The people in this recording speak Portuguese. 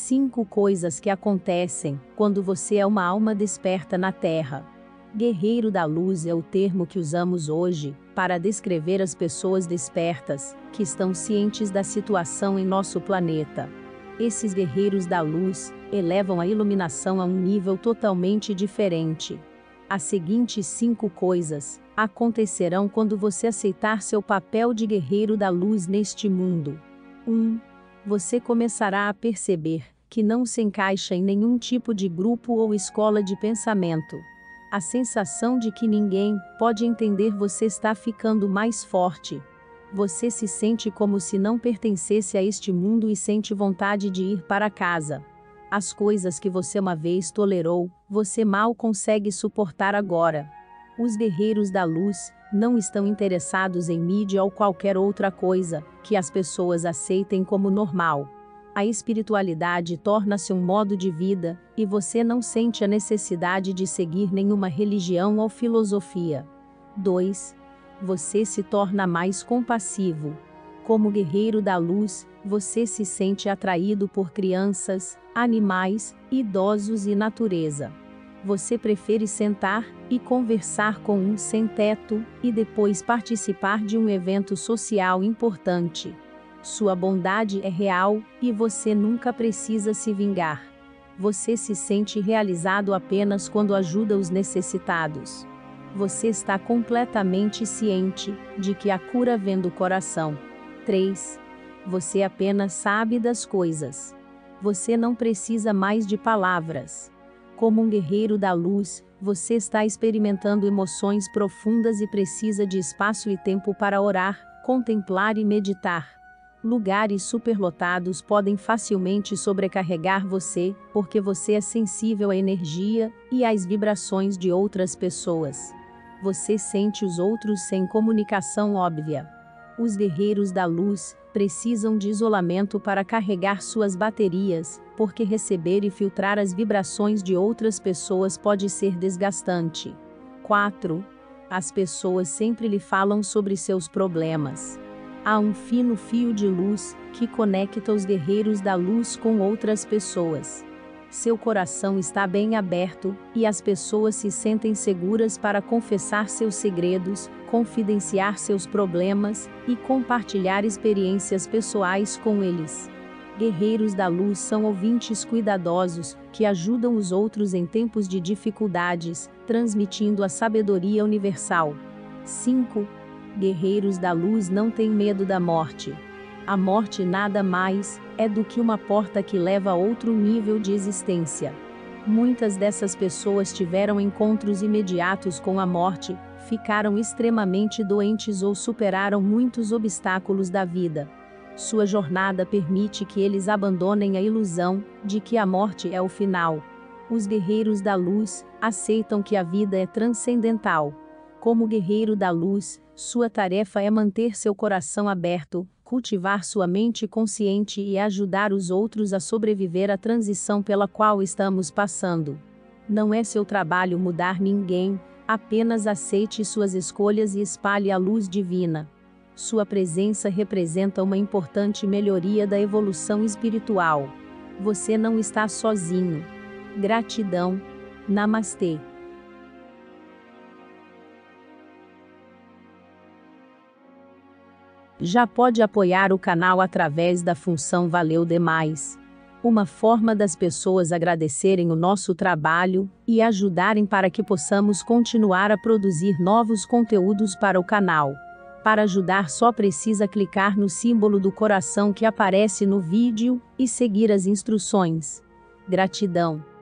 5 coisas que acontecem quando você é uma alma desperta na Terra. Guerreiro da luz é o termo que usamos hoje para descrever as pessoas despertas, que estão cientes da situação em nosso planeta. Esses guerreiros da luz elevam a iluminação a um nível totalmente diferente. As seguintes 5 coisas acontecerão quando você aceitar seu papel de guerreiro da luz neste mundo. 1. Você começará a perceber que não se encaixa em nenhum tipo de grupo ou escola de pensamento. A sensação de que ninguém pode entender você está ficando mais forte. Você se sente como se não pertencesse a este mundo e sente vontade de ir para casa. As coisas que você uma vez tolerou, você mal consegue suportar agora. Os guerreiros da luz não estão interessados em mídia ou qualquer outra coisa que as pessoas aceitem como normal. A espiritualidade torna-se um modo de vida, e você não sente a necessidade de seguir nenhuma religião ou filosofia. 2. Você se torna mais compassivo. Como guerreiro da luz, você se sente atraído por crianças, animais, idosos e natureza. Você prefere sentar e conversar com um sem-teto e depois participar de um evento social importante. Sua bondade é real e você nunca precisa se vingar. Você se sente realizado apenas quando ajuda os necessitados. Você está completamente ciente de que a cura vem do coração. 3. Você apenas sabe das coisas. Você não precisa mais de palavras. Como um guerreiro da luz, você está experimentando emoções profundas e precisa de espaço e tempo para orar, contemplar e meditar. Lugares superlotados podem facilmente sobrecarregar você, porque você é sensível à energia e às vibrações de outras pessoas. Você sente os outros sem comunicação óbvia. Os guerreiros da luz precisam de isolamento para carregar suas baterias, porque receber e filtrar as vibrações de outras pessoas pode ser desgastante. 4. As pessoas sempre lhe falam sobre seus problemas. Há um fino fio de luz que conecta os guerreiros da luz com outras pessoas. Seu coração está bem aberto, e as pessoas se sentem seguras para confessar seus segredos, confidenciar seus problemas e compartilhar experiências pessoais com eles. Guerreiros da luz são ouvintes cuidadosos, que ajudam os outros em tempos de dificuldades, transmitindo a sabedoria universal. 5. Guerreiros da luz não têm medo da morte. A morte nada mais é do que uma porta que leva a outro nível de existência. Muitas dessas pessoas tiveram encontros imediatos com a morte, ficaram extremamente doentes ou superaram muitos obstáculos da vida. Sua jornada permite que eles abandonem a ilusão de que a morte é o final. Os guerreiros da luz aceitam que a vida é transcendental. Como guerreiro da luz, sua tarefa é manter seu coração aberto, cultivar sua mente consciente e ajudar os outros a sobreviver à transição pela qual estamos passando. Não é seu trabalho mudar ninguém, apenas aceite suas escolhas e espalhe a luz divina. Sua presença representa uma importante melhoria da evolução espiritual. Você não está sozinho. Gratidão. Namastê. Já pode apoiar o canal através da função Valeu Demais. Uma forma das pessoas agradecerem o nosso trabalho e ajudarem para que possamos continuar a produzir novos conteúdos para o canal. Para ajudar, só precisa clicar no símbolo do coração que aparece no vídeo e seguir as instruções. Gratidão.